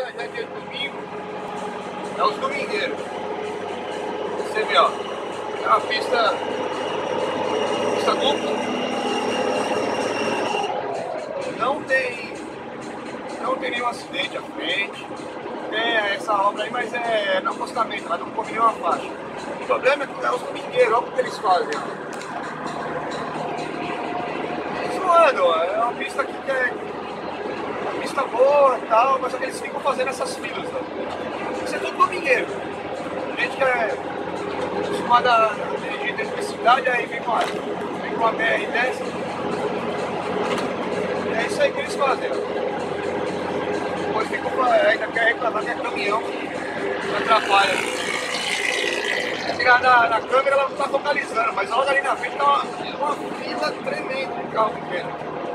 já é dia de domingo, é os domingueiros. Você vê, ó, é uma pista dupla. Não tem nenhum acidente à frente. Tem essa obra aí, mas é no acostamento, lá não cobre nenhuma faixa. O problema é que é os domingueiros, olha o que eles fazem, ó. Eles não andam, é uma pista que é uma pista boa e tal, mas só que eles ficam fazendo essas filas, ó. Isso é tudo domingueiro. Gente que é acostumada a dirigir dentro da cidade, aí vem com a BR-10. É isso aí que eles fazem, ó. Depois ficam ainda quer reclamar que é caminhão que atrapalha. Na câmera ela não está focalizando, mas logo ali na frente tá uma fila tremenda de carro pequeno.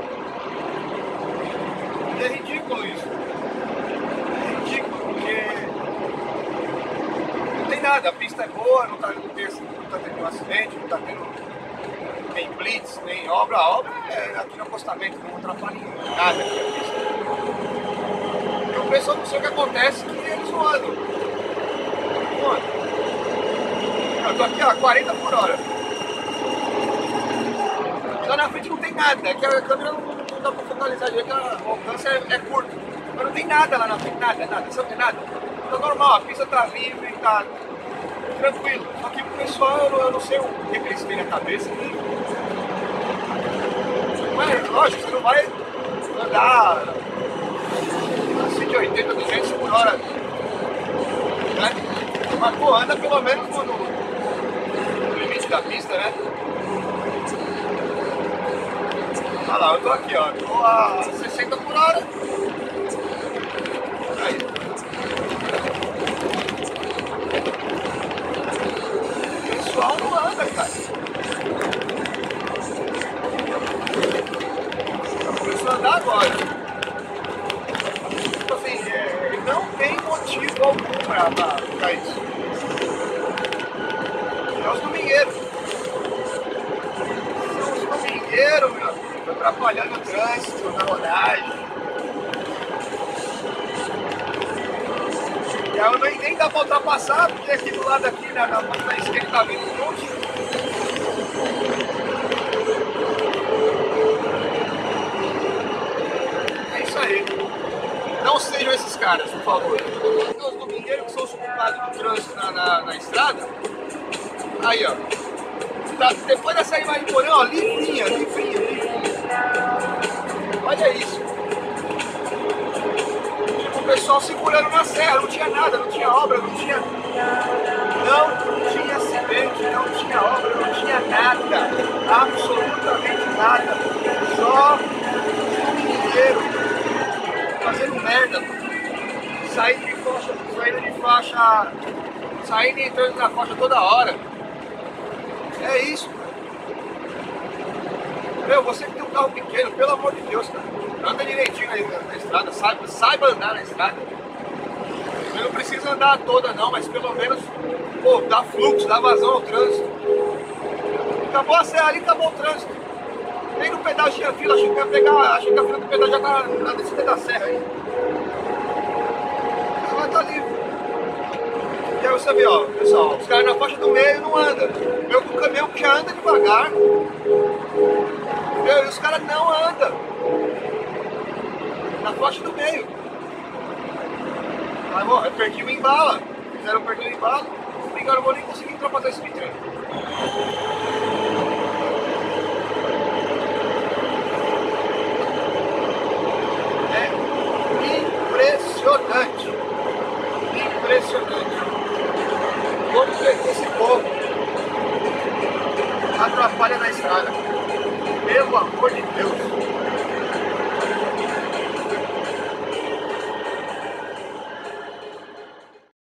E é ridículo isso. É ridículo, porque não tem nada, a pista é boa, não tá tendo nenhum acidente, não tem blitz, nem obra. A obra é aqui no acostamento, não atrapalha em nada aqui a pista. E o pessoal não sei o que acontece, que eles não andam. Eu tô aqui, ó, 40 por hora. Lá na frente não tem nada, é que a câmera não dá pra focalizar direito, o alcance é curto. Mas não tem nada lá na frente, nada, sabe nada? Tá normal, a pista tá livre, tá tranquilo. Só que o pessoal, eu não sei o que eles têm na cabeça. Mas, lógico, você não vai andar 180, 200 por hora, né? Mas, pô, anda pelo menos no limite da pista, né? Olha lá, eu tô aqui, ó, tô a 60 por hora. Aí. O pessoal não anda, cara. Tá começando a andar agora. Tipo assim, não tem motivo algum pra isso. É os domingueiros. São os domingueiros, meu amigo, atrapalhando o trânsito, na rodagem. E aí nem dá pra ultrapassar, porque aqui do lado aqui, na esquerda tá vindo um monte. É isso aí. Não sejam esses caras, por favor. Os domingueiros que são os culpados do trânsito na estrada. Aí, ó. Tá, depois da saída de Porão, ó, livrinha. Olha isso. Tipo, o pessoal segurando na serra, não tinha nada, não tinha obra, não tinha acidente, não tinha obra, não tinha nada. Absolutamente nada. Só domingueiro fazendo merda. Saindo e entrando na faixa toda hora. É isso. Meu, você que tem um carro pequeno, pelo amor de Deus, cara, anda direitinho na estrada, saiba andar na estrada. Você não precisa andar toda não, mas pelo menos, pô, dá fluxo, dá vazão ao trânsito. Acabou a serra ali, acabou o trânsito. Nem no pedágio tinha fila, achei que a fila do pedágio já tá na descida da serra aí. Ela tá livre. E aí você vê, ó, pessoal, os caras na faixa do meio não andam. O caminhão que já anda devagar. E os caras não andam. Na faixa do meio. Mas, bom, eu perdi o embalo. Fizeram perder o embalo. Agora eu vou nem conseguir ultrapassar esse trem. É impressionante. Impressionante. Como que esse povo atrapalha na estrada? Pelo amor de Deus.